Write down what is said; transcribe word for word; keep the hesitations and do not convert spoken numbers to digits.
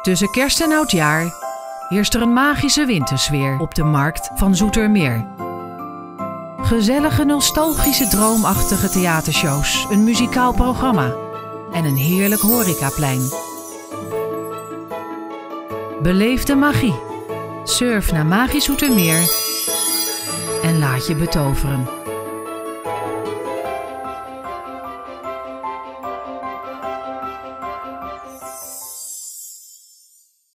Tussen kerst en oudjaar heerst er een magische wintersfeer op de markt van Zoetermeer. Gezellige, nostalgische, droomachtige theatershows, een muzikaal programma en een heerlijk horecaplein. Beleef de magie. Surf naar Magisch Zoetermeer en laat je betoveren.